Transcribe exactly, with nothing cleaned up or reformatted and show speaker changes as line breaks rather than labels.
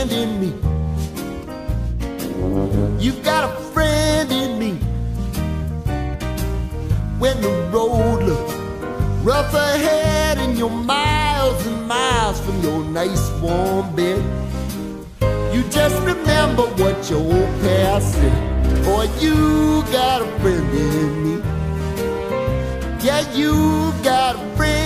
friend in me. You've got a friend in me. When the road looks rough ahead and you're miles and miles from your nice warm bed, you just remember what your old past said. Boy, you got a friend in me. Yeah, you got a friend